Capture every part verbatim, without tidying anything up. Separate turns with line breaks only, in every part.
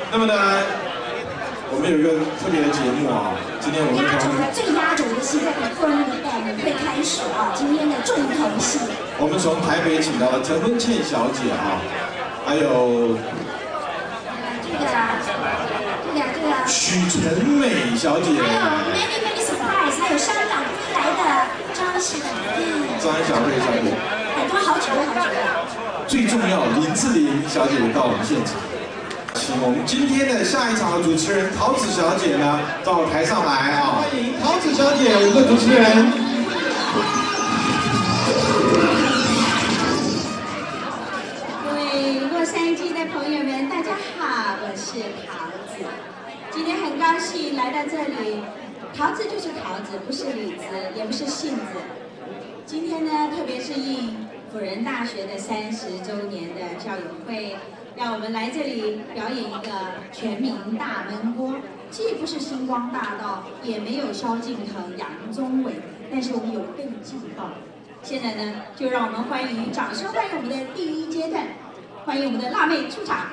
那么呢，我们有一个特别的节目啊，今天我们
压轴的最压轴的戏在比夫人的带领会开始啊，今天的重头戏。
我们从台北请到了陈文茜小姐啊，还有
这个这个这个
许纯美小姐，
还有 many many surprise， 还有香港归来的张小慧，
张小慧小姐，
很多好几位好几位。
最重要，林志玲小姐也到我们现场。 请我们今天的下一场的主持人桃子小姐呢，到台上来啊！欢迎桃子小姐，我们的主持人。
各位洛杉矶的朋友们，大家好，我是桃子。今天很高兴来到这里，桃子就是桃子，不是李子，也不是杏子。今天呢，特别是应辅仁大学的三十周年的校友会。 让我们来这里表演一个全民大闷锅，既不是星光大道，也没有萧敬腾、杨宗纬，但是我们有更劲爆。现在呢，就让我们欢迎，掌声欢迎我们的第一阶段，欢迎我们的辣妹出场。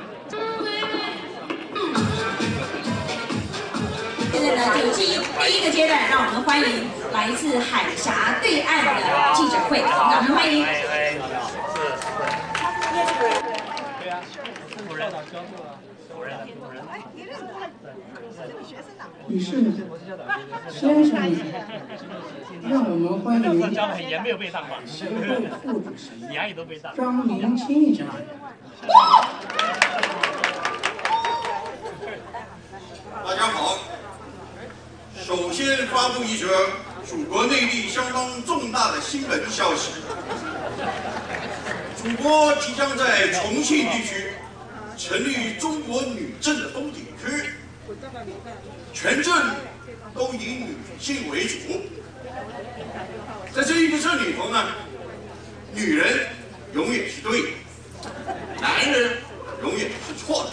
现在呢，就进第一个阶段，让我们欢迎来自海峡对岸的记者会，掌声欢迎。
女士们、先生们，让我们欢迎协会副主席张明清先生。
大家好，首先发布一则祖国内地相当重大的新闻消息：祖国即将在重庆地区 成立中国女镇的风景区，全镇都以女性为主。在这一个镇里头呢，女人永远是对的，男人永远是错的。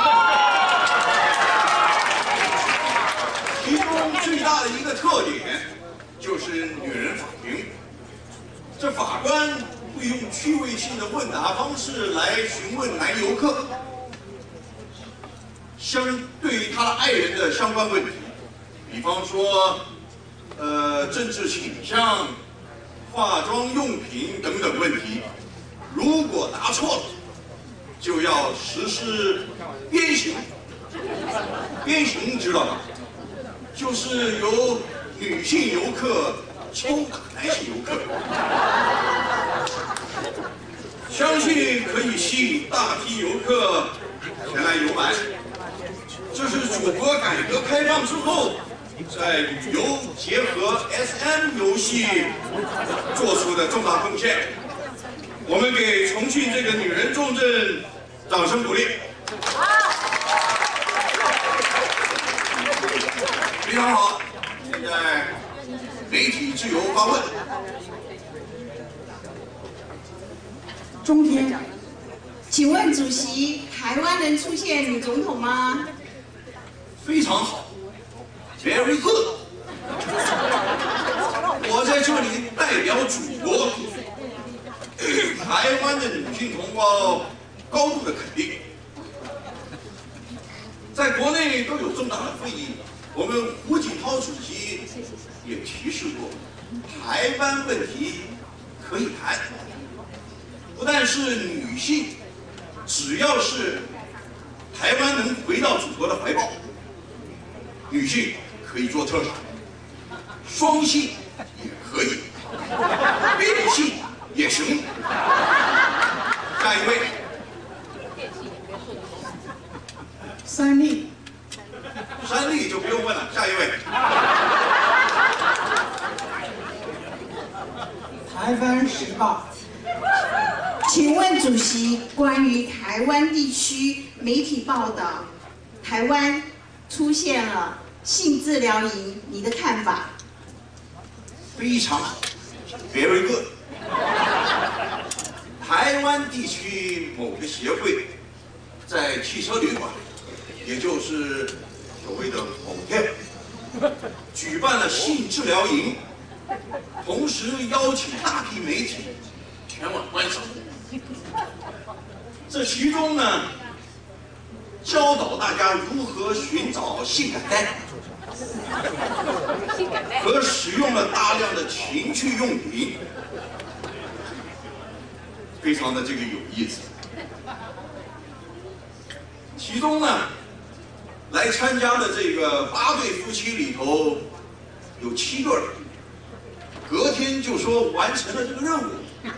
其中最大的一个特点就是女人法庭，这法官会用趣味性的问答方式来询问男游客。 相对于他的爱人的相关问题，比方说，呃，政治倾向、化妆用品等等问题，如果答错了，就要实施鞭刑。鞭刑知道吗？就是由女性游客抽打男性游客，相信可以吸引大批游客前来游玩。 这是祖国改革开放之后，在旅游结合 S M 游戏做出的重大贡献。我们给重庆这个女人重镇掌声鼓励。非常好，现在媒体自由发问。
中天，
请问主席，台湾能出现女总统吗？
非常好 ，very good。我在这里代表祖国，对台湾的女性同胞高度的肯定。在国内都有重大的会议，我们胡锦涛主席也提示过，台湾问题可以谈，不但是女性，只要是台湾能回到祖国的怀抱。 女性可以做特产，双性也可以，变性也行。下一位，
三立，
三立就不用问了。下一位，
台湾时报，
请问主席，关于台湾地区媒体报道，台湾 出现了性治疗营，你的看法？
非常好 ，very good。台湾地区某个协会在汽车旅馆，也就是所谓的 hotel， 举办了性治疗营，同时邀请大批媒体前往观赏。这其中呢， 教导大家如何寻找性感带，和使用了大量的情趣用品，非常的这个有意思。其中呢，来参加的这个八对夫妻里头，有七对儿，隔天就说完成了这个任务。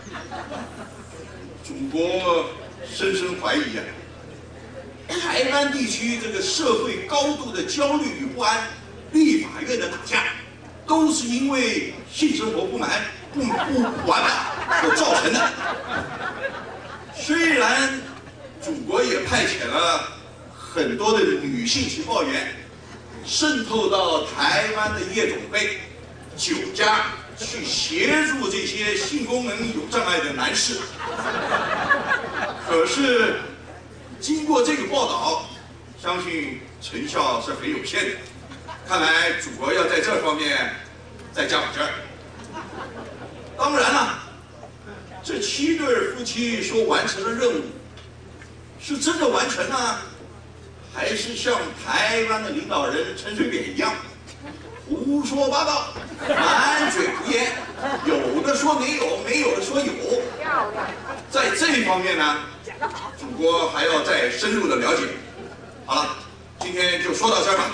祖国深深怀疑啊，台湾地区这个社会高度的焦虑与不安，立法院的打架，都是因为性生活不满、不不完满所造成的。虽然祖国也派遣了很多的女性情报员，渗透到台湾的夜总会、酒家，去协助这些性功能有障碍的男士。可是经过这个报道，相信成效是很有限的。看来祖国要在这方面再加把劲儿。当然了，这七对夫妻说完成了任务，是真的完成呢，还是像台湾的领导人陈水扁一样胡说八道、满嘴胡言，有的说没有，没有的说有？在这一方面呢，祖国还要再深入的了解。好了，今天就说到这儿吧。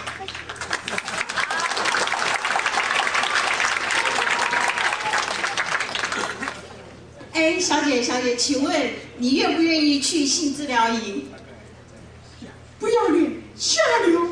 哎，小姐，小姐，请问你愿不愿意去性治疗营？
不要脸，下流。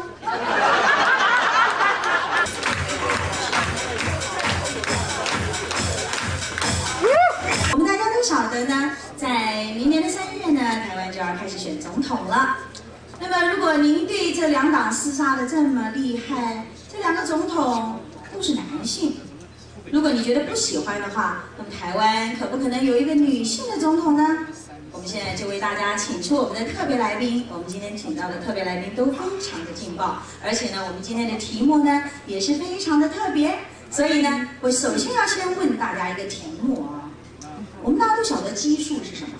我们大家都晓得呢，在明年的三月呢，台湾就要开始选总统了。那么，如果您对这两党厮杀的这么厉害，这两个总统都是男性，如果你觉得不喜欢的话，那么台湾可不可能有一个女性的总统呢？我们现在就为大家请出我们的特别来宾，我们今天请到的特别来宾都非常的劲爆，而且呢，我们今天的题目呢也是非常的特别，所以呢，我首先要先问大家一个题目啊，我们大家都晓得基数是什么？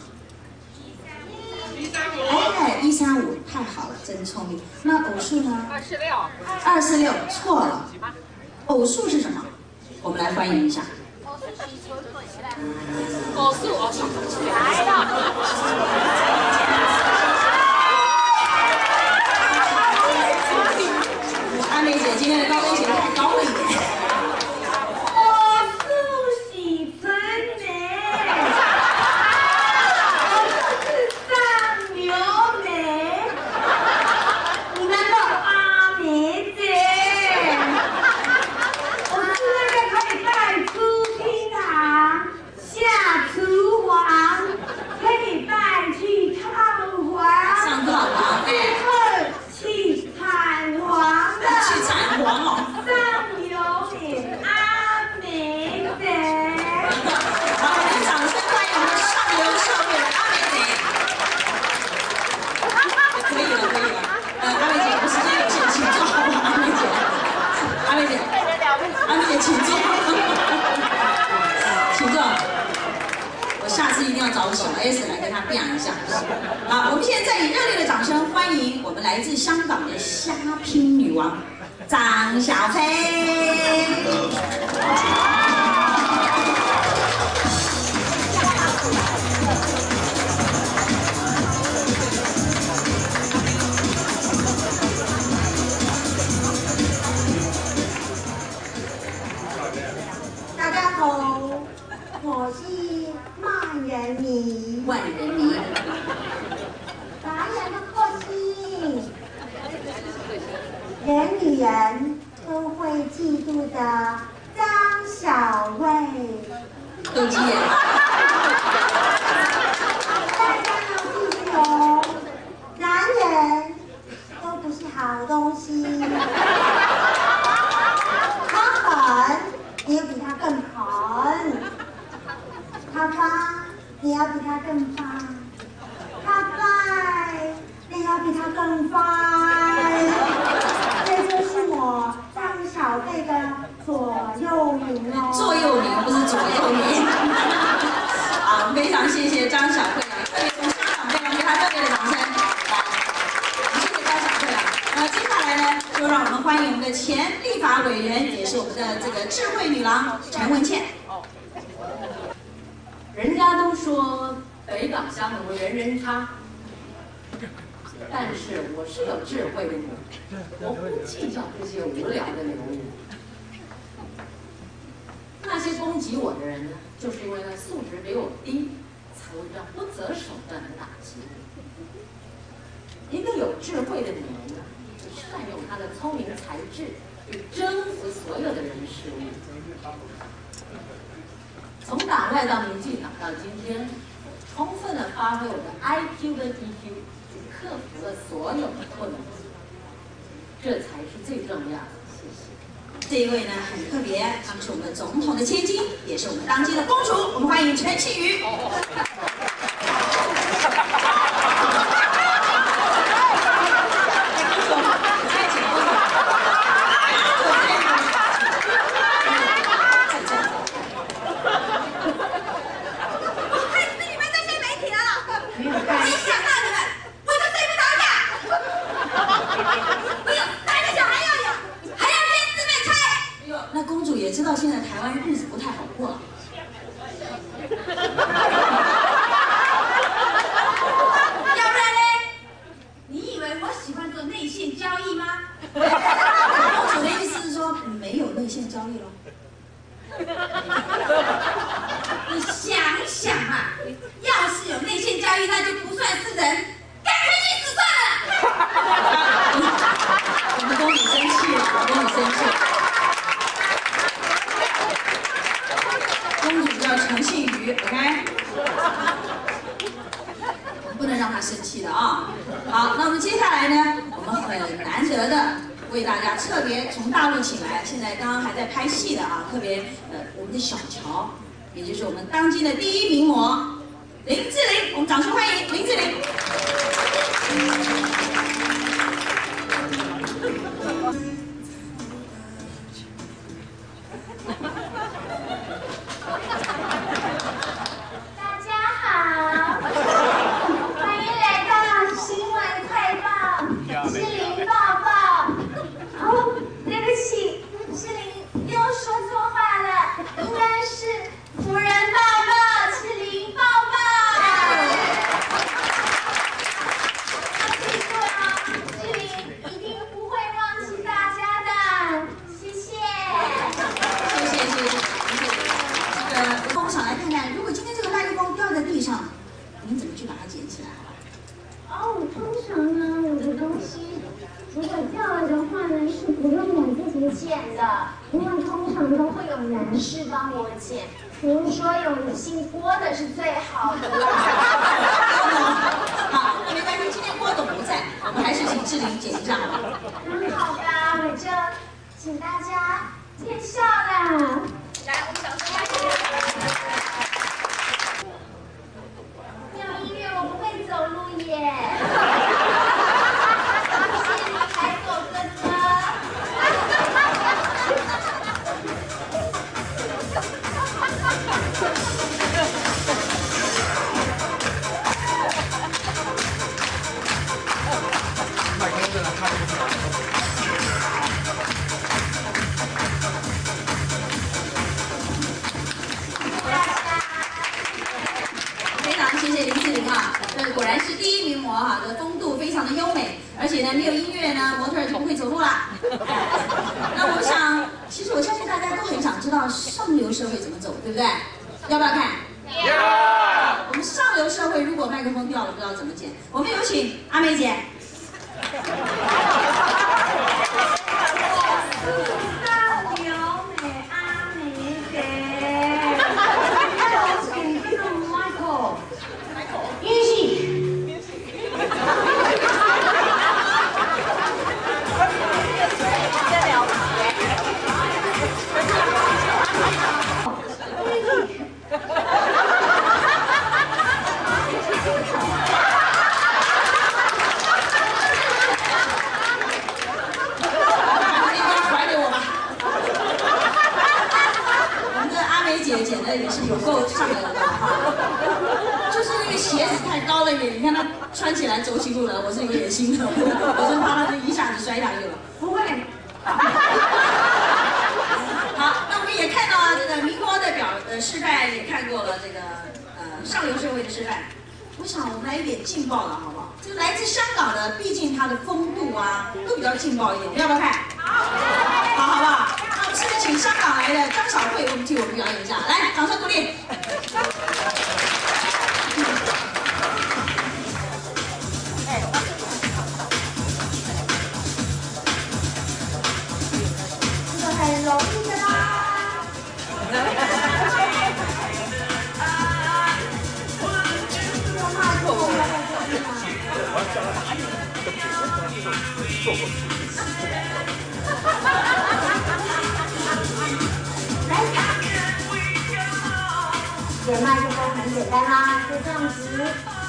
哎，一三五，太好了，真聪明。那偶数呢？二四六。二四六，错了。偶数是什么？我们来欢迎一下。
偶数，偶数，来了。
阿美姐今天的高跟鞋太高了一点。
偶数喜春梅，偶数是上流梅，你难道阿美姐？我是那个可以带出厅堂、下厨房，可以带去烫房、
上课好吗？
对，去产房的。
去产房哦。
上有你阿美姐。
好，我们掌声欢迎我们上流社会的阿美姐。可以了，可以了。呃，阿美姐，我时间有限，请坐好吗？阿美姐，阿美姐，阿美姐，请坐，请坐。我下次一定要找小 S 来跟她变一下。好，我们现在以热烈的掌声欢迎我们来自香港的虾拼女王张小斐。
大家好，我是万人迷，
万人迷，
男人的个性，连女人都会嫉妒的张小斐。
斗鸡眼。
大家要记住哦，男人都不是好东西。他狠，你要比他更狠；他发，你要比他更发；他败，你要比他更败。这就是我张小斐的左右铭哦。
座右铭不是左右铭。好，非常谢谢张小斐啊，特别从香港非常给他特别的掌声。好，谢谢那接下来呢，就让我们欢迎我们的前立法委员，也是我们的这个智慧女郎陈文茜。
人家都说北港香炉人人插，但是我是有智慧的女人，我不计较这些无聊的流言。那些攻击我的人呢，就是因为他素质比我低，才会这样不择手段的打击我。一个有智慧的女人呢，就善用她的聪明才智，去征服所有的人事物。从党外到民进党到今天，充分的发挥我的 I Q 跟 E Q， 去克服了所有的困难，这才是最重要的。谢谢。
这一位呢很特别，她是我们总统的千金，也是我们当今的公主。我们欢迎陈庆瑜。那公主也知道现在台湾日子不太好过了。
要不然呢？你以为我喜欢做内线交易吗？
公主的意思是说没有内线交易咯。
你想想啊，要是有内线交易，那就不算是人，干脆去死算了。
我们公主生气了，我公主生气了。公主叫陈庆瑜 ，OK， 不能让她生气的啊。好，那我们接下来呢，我们很难得的为大家特别从大陆请来，现在刚刚还在拍戏的啊，特别呃我们的小乔，也就是我们当今的第一名模林志玲，我们掌声欢迎林志玲。您怎么去把它捡起来？
哦，通常呢，我的东西如果掉了的话呢，是不用我自己捡的，因为通常都会有男士帮我捡。比如说有姓郭的是最好的了。
好，那没关系，今天郭董不在，我们还是请志玲捡一下好吧？
嗯，好吧，我就请大家见笑啦。
来，我们掌声欢迎。
没有音乐我不会走路耶。谢谢你，海狗哥哥。
非常谢谢林志玲啊，这果然是第一名模哈，这个风度非常的优美，而且呢没有音乐呢，模特儿就不会走路啦。那我想，其实我相信大家都很想知道上流社会怎么走，对不对？要不要看？要。我们上流社会如果麦克风掉了，不知道怎么捡，我们有请阿梅姐。 场，我们来一点劲爆的好不好？这个来自香港的，毕竟它的风度啊都比较劲爆一点，你要不要看？好，好，好不好？那我们现在请香港来的张小慧，我们替我们表演一下，来，掌声鼓励。
这个很容易的啦。 点麦克风很简单啦，就这样子。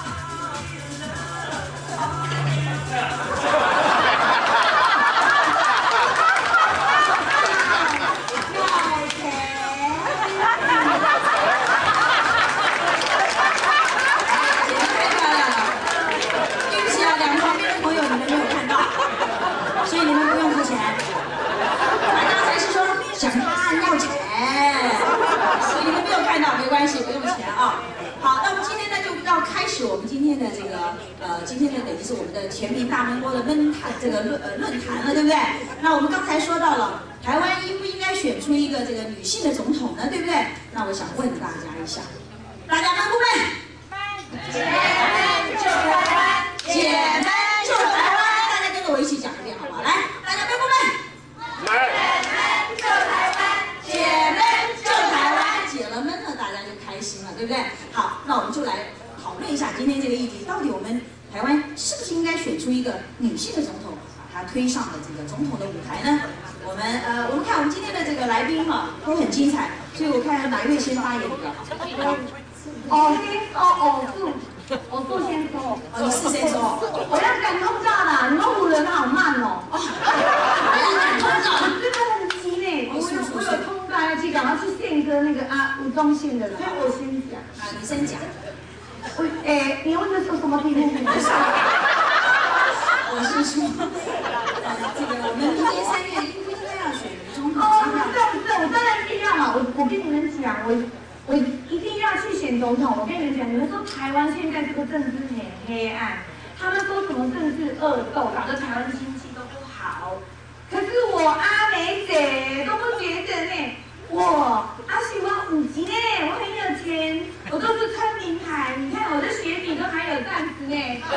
所以你们不用付钱。他刚才是说想看要钱，所以你们没有看到没关系，不用钱啊。好，那我们今天呢就要开始我们今天的这个呃，今天的等于是我们的全民大闷锅的闷谈这个论呃论坛了，对不对？那我们刚才说到了台湾应不应该选出一个这个女性的总统呢？对不对？那我想问大家一下，大家闷不闷？
姐妹救台湾，
姐妹救台湾，大家跟着我一起讲一遍好不好？来，大家闷不闷？
救台湾，
姐妹救台湾，解了闷了，大家就开心了，对不对？好，那我们就来讨论一下今天这个议题，到底我们台湾是不是应该选出一个女性的总统，把她推上了这个总统的舞台呢？我们呃，我们看我们今天的这个来宾哈、都很精彩，所以我看哪一位先发言比较好？
偶先说偶数，偶数先说。
哦，你是先说。
我要赶通告啦，你们唬人好慢哦。
我要赶通告。
真的很急呢，我有我有通告要去，赶快去献歌那个啊吴宗宪的，所以我先讲。
啊，你先讲。
我诶，你问的是什么题目？
我是说，呃，这个我们明年三月应不应该要选总统？
哦，不是不是，我当然一定要嘛，我我跟你们讲，我我一定要去选总统。我跟你们讲，你们说台湾现在这个政治很黑暗，他们说什么政治恶斗，搞得台湾经济都不好。可是我阿美姐都不觉得呢，我阿喜欢五级呢，我很有钱，我都是穿名牌，你看我的鞋底都还有钻石呢。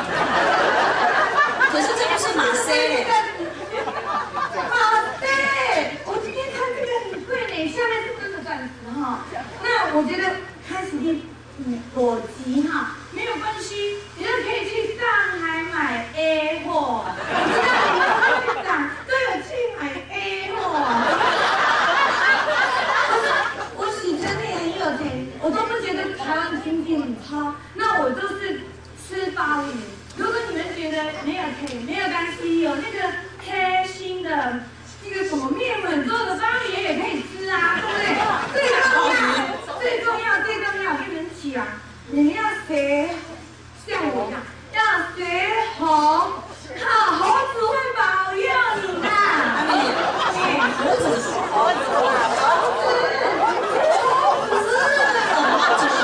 可是这不是马赛嘞。
马赛，我今天穿这个很贵呢，下面是真的钻石哈。那我觉得开始的嗯裸级哈没有关系，你们可以去上海买 A 货，我知道你们会长都有去买 A 货。我是真的很有钱，我都不觉得台湾经济很差，那我就是吃鲍鱼。如果你们觉得没有钱没有关系，有那个贴心的那个什么面粉做的鲍鱼也可以吃啊，对不对？最重要，最重要，最重要，我跟你们讲，你们要学像我一样，要学猴，好，猴子会保佑你的。
阿美姐，猴子，猴子，
猴子，猴子。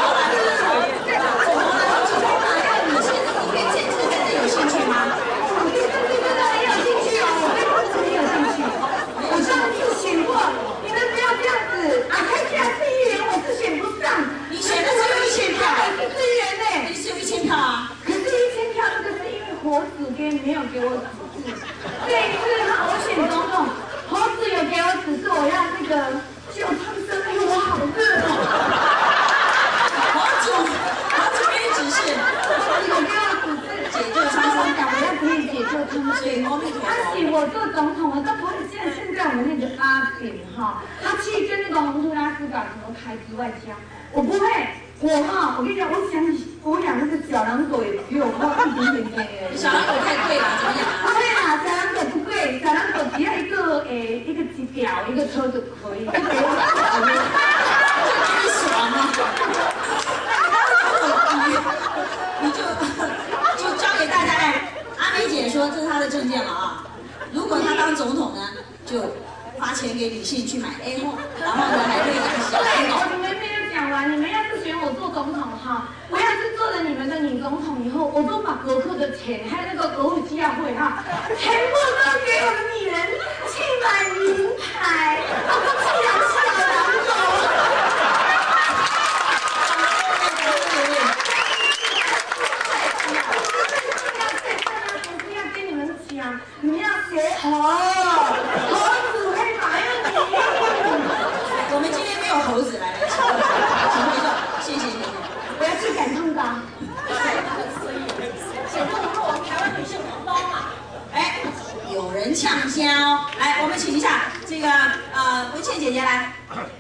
有兴趣吗？
对对对对对，很有兴趣哦，我对猴子很有兴趣。我上次选过，你们不要这样子，啊，开价资源我是选不上，
你选的只有一千票，
我是资源呢，
你只有一千票啊。
可是一千票那个是因为猴子给没有给我指示，这一次哈我选总统，猴子有给我指示，我要那个救苍生，哎呦我好热哦。
猴子，猴子给你指示，
猴子有给我指示。解救苍生，我要可以解救他们。他请我做总统，我都不会像现在我们那个阿扁哈，他去跟那个洪都拉斯搞什么台资外交，我不会。我哈，我跟你讲，我想我养那个小狼狗也比我花一点点钱而已。
小狼狗太贵了，怎么养？
不会啦，小狼狗不贵，小狼狗只要一个诶一个机表一个车就可以。就给我
你爽吗？你就就交给大家哎，阿美姐说这是她的证件了啊。如果她当总统呢，就发钱给女性去买 A 货，然后呢还可以养小狼狗。
你们没有讲，我
讲完，你们要是选我做总统哈，我要是做了你们的女总统以后，我都把国库的钱还有那个国务机要会哈，全部都给我的女人去买名牌，我都不想小两手。不要跟你们讲，你们要学猴，猴子会保佑你。
我们今天没有猴子来来，请回座，谢谢谢谢。
我要去赶通告。
显得我们我们台湾女性同胞嘛。
哎，有人呛销，来，我们请一下这个呃文倩姐姐来。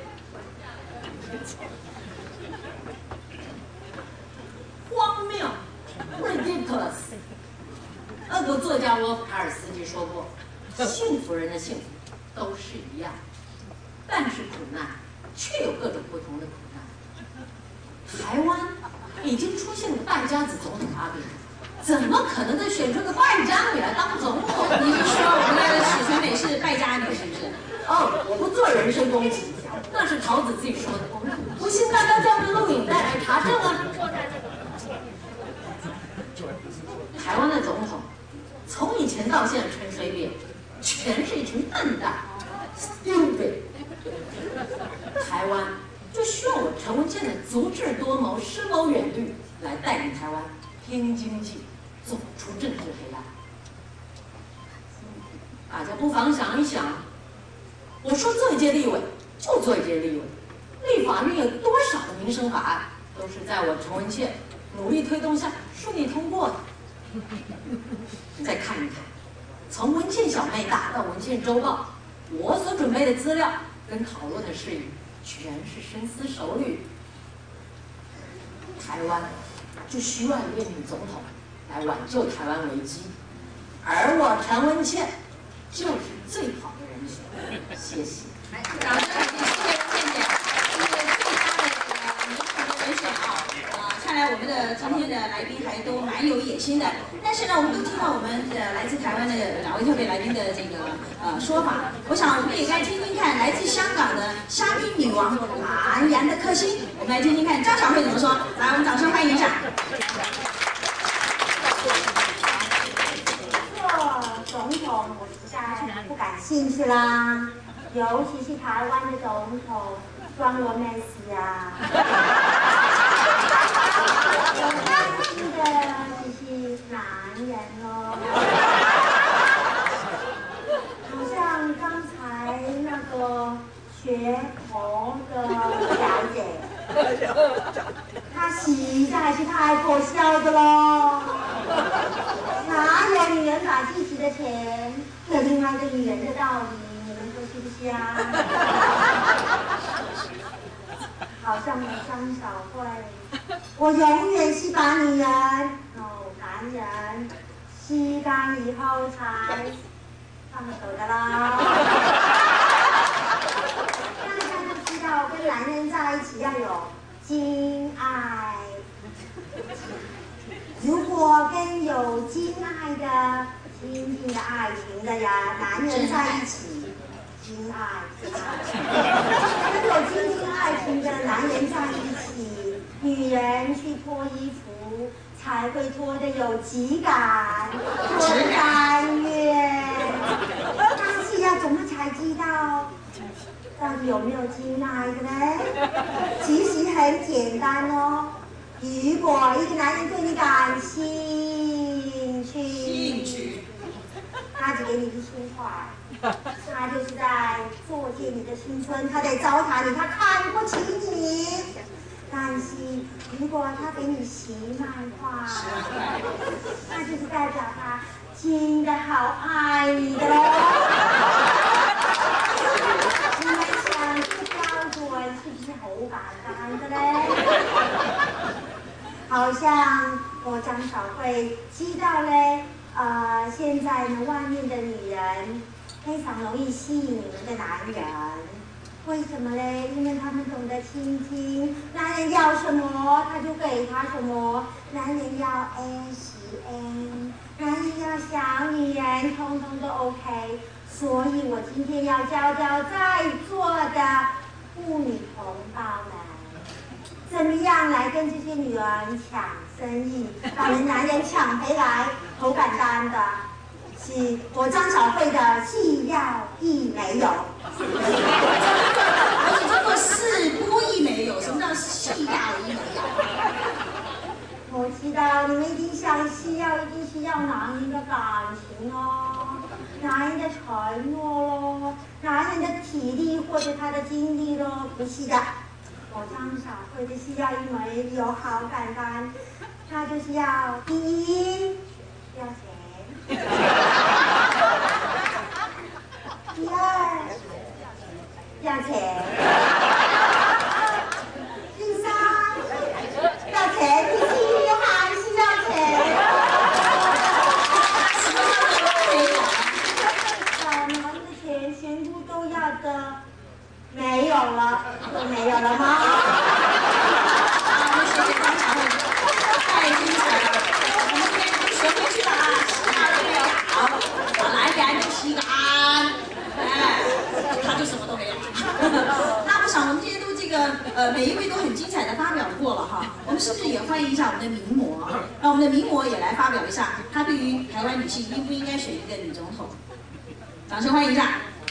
荒谬 ，ridiculous。俄国作家沃夫卡尔斯基说过，幸福人的幸福都是一样。但是苦难却有各种不同的苦难。台湾已经出现了败家子总统阿扁，怎么可能再选出个败家女来当总统？
你是说我们的许纯美是败家女是不是？
哦，我不做人身攻击，那是桃子自己说的。不信大家叫着录影带来查证啊！台湾的总统从以前到现在陈水扁，全是一群笨蛋 ，stupid。台湾就需要我陈文茜的足智多谋、深谋远虑来带领台湾拼经济，走出政治黑暗。大家不妨想一想，我说做一届立委就做一届立委，立法院有多少的民生法案都是在我陈文茜努力推动下顺利通过的。再看一看，从文茜小妹打到文茜周报，我所准备的资料跟讨论的事宜全是深思熟虑。台湾就需要一位女总统来挽救台湾危机，而我陈文茜就是最好的人选。谢谢。
来，掌声欢迎谢谢倩姐，这是最佳的呃女主的人选啊！啊，看来我们的今天的来宾还都蛮有野心的。但是呢，我们都听到我们的来自台湾的两位特别来宾的这个呃说法，我想我们也该听听看来自香港的虾米女王蓝洋的克星，我们来听听看张小慧怎么说。来，我们掌声欢迎一下。
做总统我实在不感兴趣啦，尤其是台湾的总统庄罗梅斯啊。我担心的就是男人咯，好像刚才那个学红的小姐，她实在是太可笑的咯。哪有女人把自己的钱给另外一个女人的道理？你们说是不是啊？好像有张小慧，我永远是把女人哦男人吸干以后才放手的啦。大家都知道，跟男人在一起要有经爱。如果跟有经爱的、亲近的爱情的呀男人在一起，经爱，跟有亲近爱情的男人在一起，女人去脱衣服才会脱得有质感、脱甘愿。但是要怎么才知道到底有没有经爱的呢？其实很简单哦。如果一个男人对你感兴趣，
兴趣，
他只给你一千块，他就是在作践你的青春，他在糟蹋你，他看不起你。但是如果他给你十万块，那就是代表他真的好爱你的喽。你们想这个标准是不是好简单的嘞？好像我张小慧知道嘞，呃，现在呢，外面的女人非常容易吸引你们的男人，为什么嘞？因为他们懂得倾听，男人要什么他就给他什么，男人要 S N， 男人要小女人，通通都 OK。所以我今天要教教在座的妇女同胞们。 怎么样来跟这些女人抢生意，把人男人抢回来？头敢担的是我张小慧的细药亦没有。
而且叫做四多亦没有，什么叫细药亦没有？
我知道你们一定想需要，一定需要男人的感情哦，男人的承诺咯，男人的体力或者他的精力咯，不是的。我张小慧的需要一枚有好感单，他就是要第一要钱，第二要钱，第三要钱，第四还是要钱。把男的钱全部都要的没有了，都没有了吗？
谢谢张小慧，太精彩了！我们今天学回去了啊，洗脑都没有。好，好，来给安就洗个安，哎，他就什么都没有。那我想我们今天都这个呃每一位都很精彩的发表过了哈，我们是不是也欢迎一下我们的名模？让我们的名模也来发表一下，她对于台湾女性应不应该选一个女总统？掌声欢迎一下。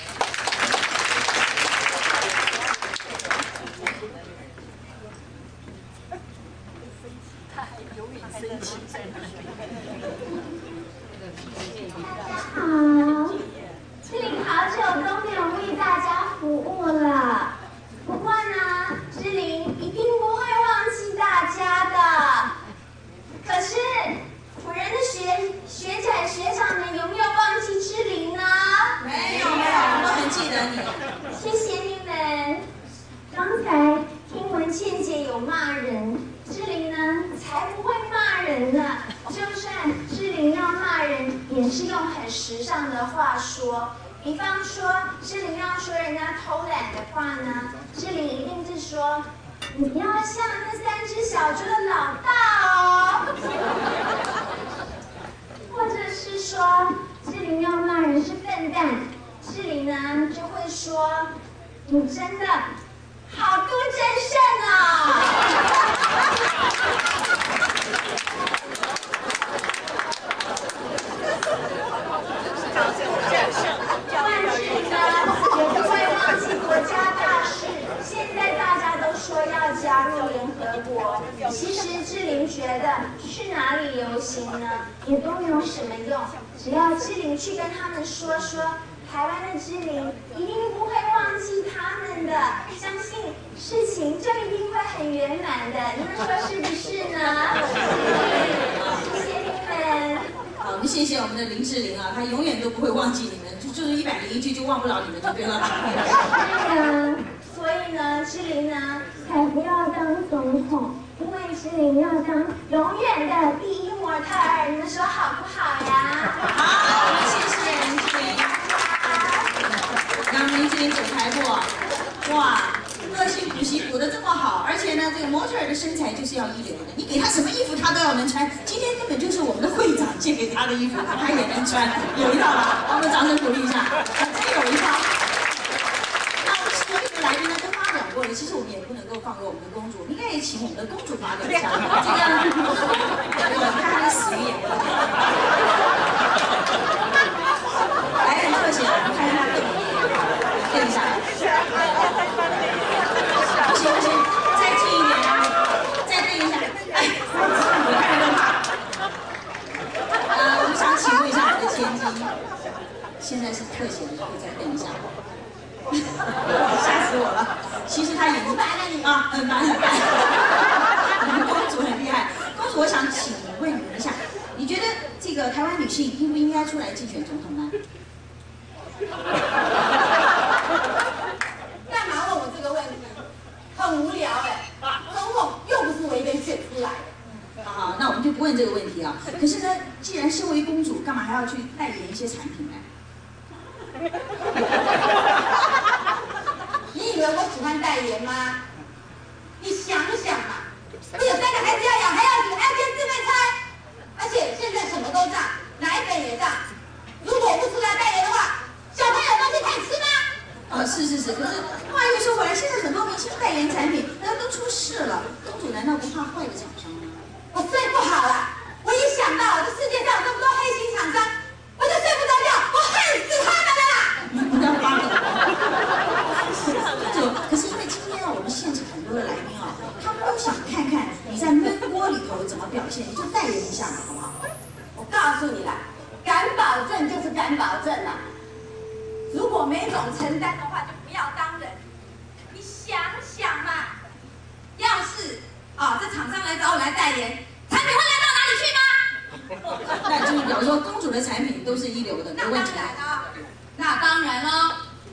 好，志玲好久都没有为大家服务了。不过呢，志玲一定不会忘记大家的。可是，辅仁的学学长学长们有没有忘记志玲呢？
没有没有，我们很记得你。
谢谢你们。刚才听闻倩姐有骂人，志玲呢才不会骂人呢。就算志玲要骂人，也是用很时尚的话说。比方说，志玲要说人家偷懒的话呢，志玲一定是说：“你不要像那三只小猪的老大哦。”或者是说，志玲要骂人是笨蛋，志玲呢就会说：“你真的好多真胜哦。”万事呢也不会忘记国家大事。现在大家都说要加入联合国，其实志玲觉得去哪里游行呢，也都没有什么用。只要志玲去跟他们说说，台湾的志玲一定不会忘记他们的，相信事情就一定会很圆满的。你们说是不是呢？谢谢你们。
好，我们谢谢我们的林志玲啊，她永远都不会忘记你们，就就是一百零一句就忘不了你们就对了。
对呀，所以呢，志玲呢才不要当总统，因为志玲要当永远的第一模特儿，你们说好不好呀？
好，我们谢谢林志玲。让林志玲走台步，哇！个性补习补得这么好，而且呢，这个模特儿的身材就是要一流的，你给她什么衣服她都要能穿。今天根本就是我们的会长借给她的衣服，她也能穿，有一套吧？我们掌声鼓励一下，真有一套。那我们所有的来宾呢都发表过了，其实我们也不能够放过我们的公主，我们应该也请我们的公主发表一下。这个，我看她的死鱼眼，来很特写，我看一下瞪瞪一下。不行不行，再近一点啊，再瞪一下。哎，我看着都怕。呃，我们想请问一下我的千金，现在是特写的，会再瞪一下。吓死我了！其实他眼睛啊，很烦很烦。我们公主很厉害，公主，我想请问你一下，你觉得这个台湾女性应不应该出来竞选总统呢？
干嘛问我这个问题？很无聊哎，总统又不是我一个人选出来的。
好，那我们就不问这个问题啊。可是呢，既然身为公主，干嘛还要去代言一些产品呢？
你以为我喜欢代言吗？你想想啊，我有三个孩子要养，还要还要兼自备餐，而且现在什么都涨，奶粉也涨。如果不出来代言的话，小朋友东西可以吃吗？
哦，是是是，可是话又说回来，现在很多明星代言产品，那都出事了，都
保证啊，如果没种承担的话，就不要当人。你想想嘛，要是啊、哦，这厂商来找我来代言，产品会烂到哪里去吗？
那就是比如说公主的产品都是一流的，没问题。
那当然喽。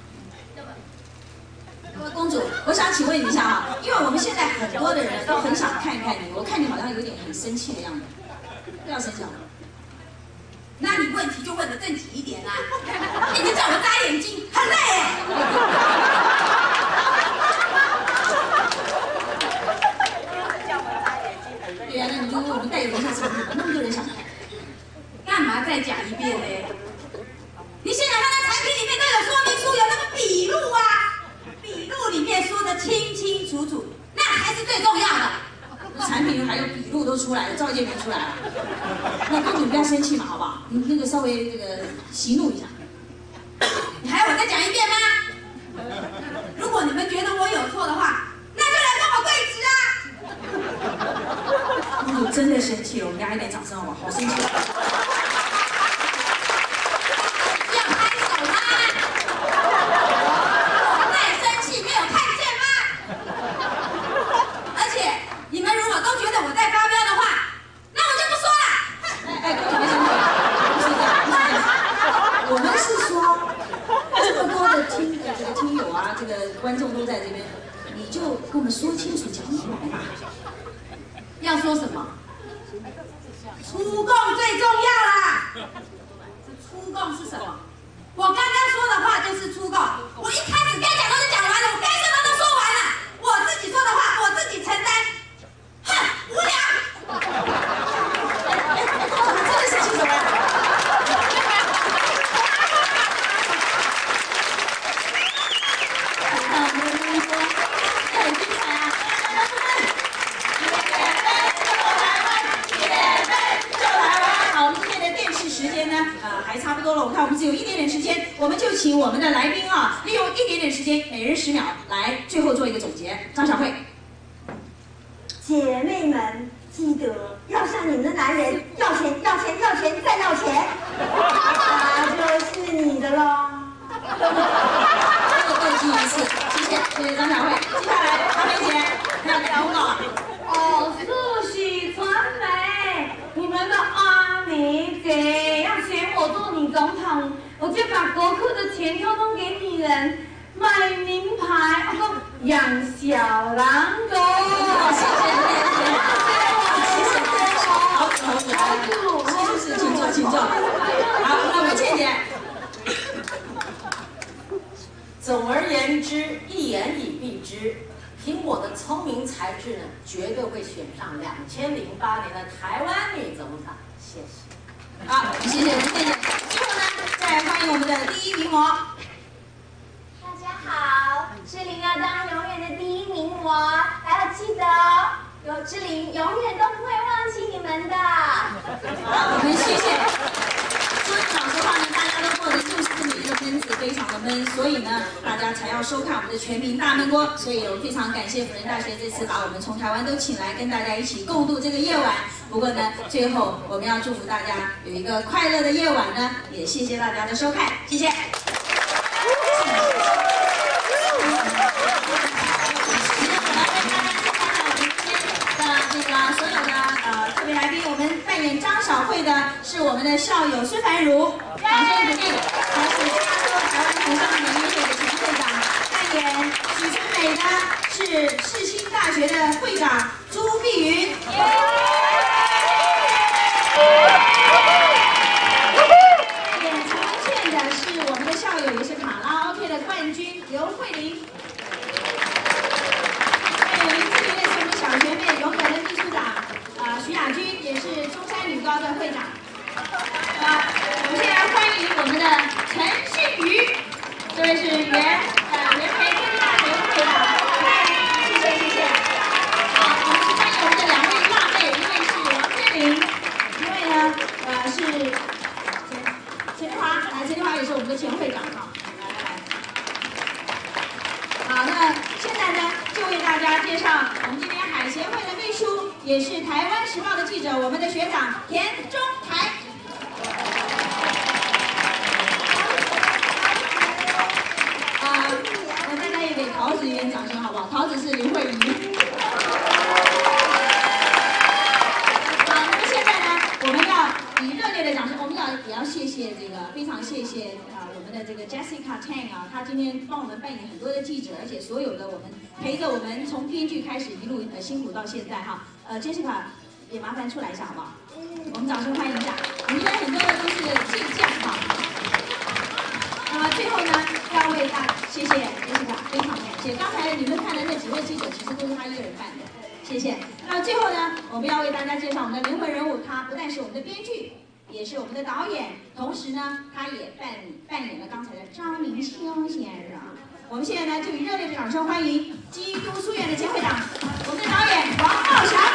那么公主，我想请问一下哈，因为我们现在很多的人都很想看看你，我看你好像有点很生气的样子，不要生气好吗？
那你问题就问得正经一点啦、啊！你叫我眨眼睛，很累哎。
对呀，那你就为我们代言一下产品吧，那么多人想看。
干嘛再讲一遍呢？你现在看那产品里面都有说明书，有那个笔录啊，笔录里面说的清清楚楚，那才是最重要的。
产品还有笔录都出来了，照件没出来了。那公主不要生气嘛，好不好？你那个稍微这个息怒一下。
你还要我再讲一遍吗？如果你们觉得我有错的话，那就来跟我对质啊！
公主真的生气了，我们给她一点掌声好吗？好生气。
要拍手吗？再生气没有看见吗？而且你们如果都觉得我在发飙的话，那我就不说了。
哎哎，公主别生气，不是这样，不是这样。我们是说，这么多的听的这个听友啊，这个观众都在这边，你就跟我们说清楚、讲明白嘛。
要说什么？出供最重要啦！出供是什么？我刚刚说的话就是出供。我一开始该讲都是讲完了，我该说的都说完了。我自己说的话，我自己承担。哼，无聊。
真的是气什么呀？很精彩啊！好，我们今天的电视时间呢，呃，还差不多了。我看我们只有一点点时间，我们就请我们的来宾啊，利用一点点时间，每人十秒，来最后做一个总结。张小慧，
姐妹们，记得要向你们的男人要钱，要钱，要钱，再要钱，那就是你的喽。
再更进一次，谢谢，谢谢张小慧。接下来阿梅姐，要给公告了。
哦，素喜传媒，你们的阿梅姐要选我做女总统，我就把国库的钱通通给女人，买名牌，我说养小狼狗。
谢谢谢谢，谢谢，好，好，好，是是是，请坐，请坐。好，那文倩姐。
总而言之，一言以蔽之，凭我的聪明才智呢，绝对会选上两千零八年的台湾女总统。谢谢。
好，谢谢文倩姐。最后呢，再来欢迎我们的第一名模。
大家好，志玲要当永远的第一名模，还要记得哦，有志玲永远都不会忘记你们的。
好，我们谢谢。说老实话呢，大家都过的就是这么一个闷子，非常的闷，所以呢，大家才要收看我们的全民大闷锅。所以我非常感谢辅仁大学这次把我们从台湾都请来，跟大家一起共度这个夜晚。不过呢，最后我们要祝福大家有一个快乐的夜晚呢，也谢谢大家的收看，谢谢。这个所有的呃特别来宾，我们扮演张小慧的是我们的校友孙凡如，掌声鼓励。还是加州台湾同乡联谊会的前会长，扮演许春美的是世新大学的会长朱碧云。扮演陈文倩的是我们的校友，也是卡拉 OK 的冠军刘慧玲。扮演林志玲的是我们的小学妹，永远的秘书长啊、徐雅君，也是中山女高的会长。啊，我们现在欢迎我们的陈信宇，这位是原呃原培科技大学的会长，谢谢谢谢。好，我们是欢迎我们的两位辣妹，一位是王天玲，一位呢呃是陈陈丽华，来陈丽华也是我们的前会长哈，来来来。好，那现在呢就为大家介绍我们今天海协会的秘书，也是台湾时报的记者，我们的学长田中台。 我们的这个 Jessica Tang 啊，她今天帮我们扮演很多的记者，而且所有的我们陪着我们从编剧开始一路呃辛苦到现在哈。呃 Jessica 也麻烦出来一下好不好？我们掌声欢迎一下。我们今天很多的都是竞将哈。那么最后呢，要为大谢谢 Jessica， 非常感谢。刚才你们看的那几位记者，其实都是他一个人扮的。 谢谢。那最后呢，我们要为大家介绍我们的灵魂人物，他不但是我们的编剧，也是我们的导演，同时呢，他也扮扮演了刚才的张明秋先生。我们现在呢，就以热烈的掌声欢迎基督书院的前会长，我们的导演王浩翔。